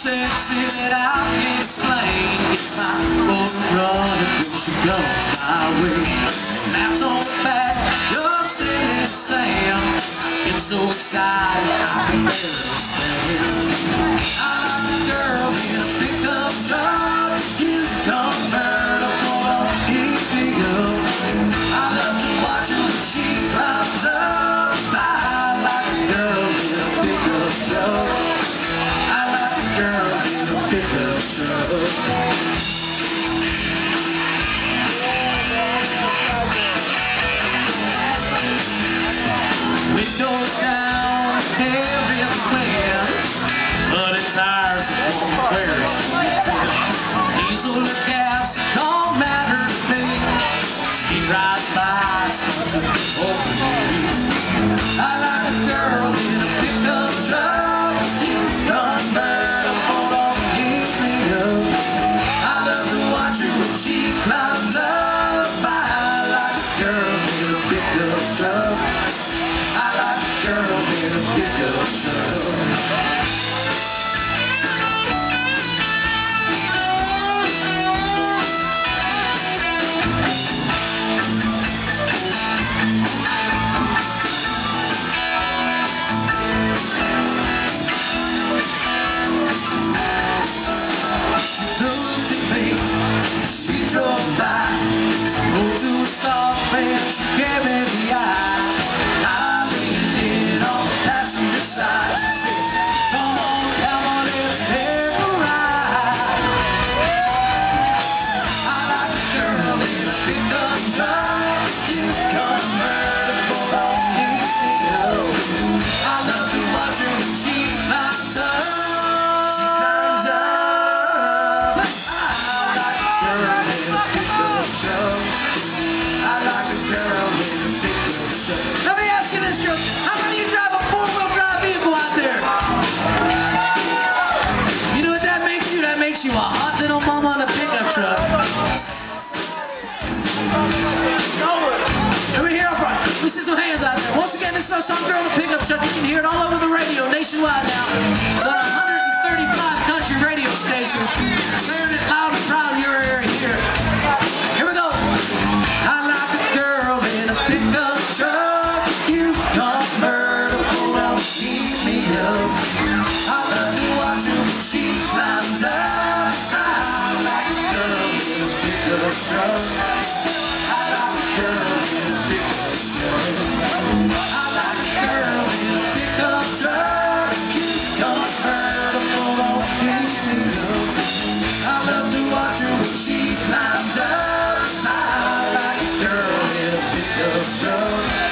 sexy that I can't explain. Gets my motor running when she comes my way. Laps on the back, just singing Sam. I get so excited I can barely stand. I like a girl in a pickup truck. You convertible, don't keep me up. I love to watch her when she climbs up. I like a girl in a pickup truck. I like a girl in a pickup truck. Windows down everywhere, but the tires won't where she's been. Diesel or gas, it don't matter to me. She drives by, starts to open me. I like a girl in a pickup truck. You convertible, don't keep me up. I love to watch her when she climbs up. I like a girl in a pickup truck. I like a girl in a pickup truck. She looked at me, she drove by. She pulled to a stop and she gave me the eye. Passenger side, she said, come on, let's take a ride. I like a girl in a pickup truck. You convertible, don't keep me up. I love to watch her when she climbs up. She climbs up. I like a girl in a pickup truck. I like a girl in a pickup truck. Let me ask you this, girls. How many of you drive a four-wheel drive vehicle out there? You know what that makes you? That makes you a hot little mama on a pickup truck. Let me hear up front. We see some hands out there. Once again, this is some girl in a pickup truck. You can hear it all over the radio nationwide now. It's on 135 country radio stations. Clearing it loud and proud in your area here. Here we go. I like a girl in a pickup truck. You convertible, don't keep me up. I love to watch her when she climbs up. I like a girl in a pickup truck. I like a girl in a pickup truck. I like a girl in a pickup truck. You convertible, don't keep me up. I love to watch her when she climbs up. I like a girl in a pickup truck.